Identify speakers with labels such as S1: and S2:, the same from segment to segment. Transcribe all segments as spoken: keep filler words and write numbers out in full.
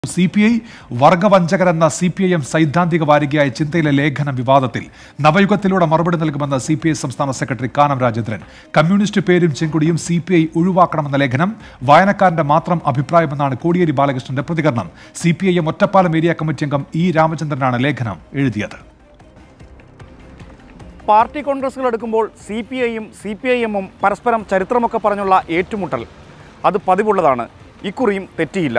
S1: Cpim വർഗവഞ്ചകരെന്ന CPIM സൈദ്ധാന്തിക വാരികയായ ചിന്തയിലെ ലേഖനം വിവാദത്തിൽ നവയുഗത്തിലൂടെ മറുപടി നൽകുമെന്ന് സിപിഐ സംസ്ഥാന സെക്രട്ടറി കാനം രാജേന്ദ്രൻ. കമ്മ്യൂണിസ്റ്റ് പേരും ചെങ്കൊടിയും സിപിഐ ഒഴിവാക്കണമെന്ന ലേഖനം വായനക്കാരന്റെ മാത്രം അഭിപ്രായമെന്നാണ് കോടിയേരി ബാലകൃഷ്ണന്റെ പ്രതികരണം. സിപിഐഎം ഒറ്റപ്പാലം ഏരിയ കമ്മിറ്റി അംഗം ഇ രാമചന്ദ്രനാണ് ലേഖനം എഴുതിയത്.
S2: പാർട്ടി കോൺഗ്രസുകൾ എടുക്കുമ്പോൾ സി പി ഐയും സി പി ഐ എമ്മും പരസ്പരം ചരിത്രമൊക്കെ പറഞ്ഞുള്ള ഏറ്റുമുട്ടൽ അത് പതിവുള്ളതാണ്. ഇക്കുറിയും തെറ്റിയില്ല.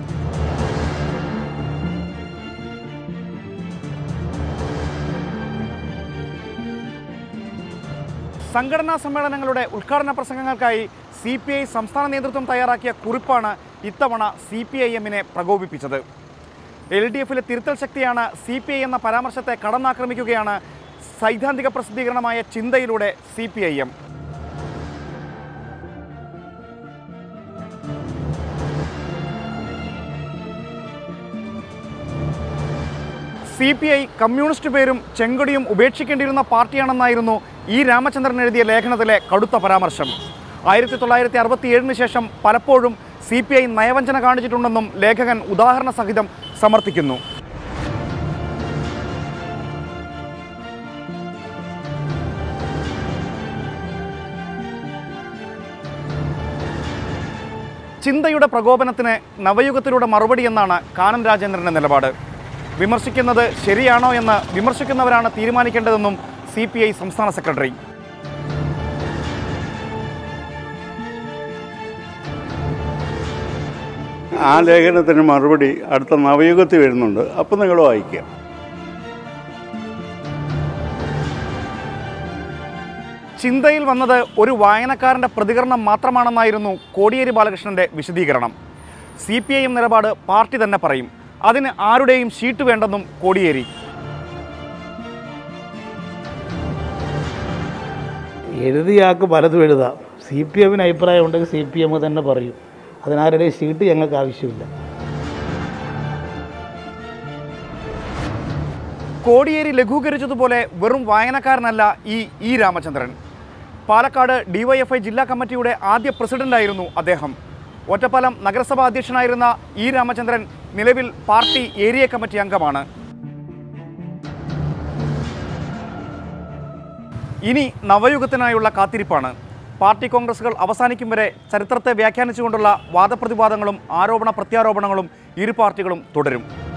S2: സംഘടനാ സമ്മേളനങ്ങളുടെ ഉദ്ഘാടന പ്രസംഗങ്ങൾക്കായി സി പി ഐ സംസ്ഥാന നേതൃത്വം തയ്യാറാക്കിയ കുറിപ്പാണ് ഇത്തവണ സി പി ഐ എമ്മിനെ പ്രകോപിപ്പിച്ചത്. എൽ ഡി എഫിലെ തിരുത്തൽ ശക്തിയാണ് സി പി ഐ എന്ന പരാമർശത്തെ കടന്നാക്രമിക്കുകയാണ് സൈദ്ധാന്തിക പ്രസിദ്ധീകരണമായ ചിന്തയിലൂടെ C P I M. C P I communist പേരും ചെങ്കൊടിയും ഉപേക്ഷിക്കേണ്ടിയിരുന്ന പാർട്ടിയാണെന്നായിരുന്നു ഇ രാമചന്ദ്രൻ എഴുതിയ ലേഖനത്തിലെ കടുത്ത പരാമർശം. ആയിരത്തി തൊള്ളായിരത്തി അറുപത്തി ഏഴിന് ശേഷം പലപ്പോഴും സി പി ഐ നയവഞ്ചന കാണിച്ചിട്ടുണ്ടെന്നും ലേഖകൻ ഉദാഹരണ സഹിതം സമർത്ഥിക്കുന്നു. ചിന്തയുടെ പ്രകോപനത്തിന് നവയുഗത്തിലൂടെ മറുപടി എന്നാണ് കാനം രാജേന്ദ്രന്റെ നിലപാട്. വിമർശിക്കുന്നത് ശരിയാണോ എന്ന് വിമർശിക്കുന്നവരാണ് തീരുമാനിക്കേണ്ടതെന്നും സി പി ഐ സംസ്ഥാന സെക്രട്ടറി.
S3: ആ ലേഖനത്തിന് മറുപടി അടുത്ത നവയുഗത്തിൽ വരുന്നുണ്ട്, അപ്പം നിങ്ങൾ വായിക്കുക.
S2: ചിന്തയിൽ വന്നത് ഒരു വായനക്കാരൻ്റെ പ്രതികരണം മാത്രമാണെന്നായിരുന്നു കോടിയേരി ബാലകൃഷ്ണന്റെ വിശദീകരണം. സി പി ഐ എം നിലപാട് പാർട്ടി തന്നെ പറയും. അതിന് ആരുടെയും ഷീട്ട് വേണ്ടെന്നും കോടിയേരി.
S4: എഴുതിയാൾക്ക് പലതും എഴുതാം. സി പി എമ്മിന് അഭിപ്രായം ഉണ്ടെങ്കിൽ സി പി എം തന്നെ പറയും. അതിനാരുടെയും ഷീട്ട് ഞങ്ങൾക്ക് ആവശ്യമില്ല.
S2: കോടിയേരി ലഘൂകരിച്ചതുപോലെ വെറും വായനക്കാരനല്ല ഈ ഇ രാമചന്ദ്രൻ. പാലക്കാട് ഡിവൈഎഫ്ഐ ജില്ലാ കമ്മിറ്റിയുടെ ആദ്യ പ്രസിഡന്റായിരുന്നു അദ്ദേഹം. ഒറ്റപ്പാലം നഗരസഭാ അധ്യക്ഷനായിരുന്ന ഇ രാമചന്ദ്രൻ നിലവിൽ പാർട്ടി ഏരിയ കമ്മിറ്റി അംഗമാണ്. ഇനി നവയുഗത്തിനായുള്ള കാത്തിരിപ്പാണ്. പാർട്ടി കോൺഗ്രസുകൾ അവസാനിക്കും വരെ ചരിത്രത്തെ വ്യാഖ്യാനിച്ചുകൊണ്ടുള്ള വാദപ്രതിവാദങ്ങളും ആരോപണ പ്രത്യാരോപണങ്ങളും ഇരു പാർട്ടികളും തുടരും.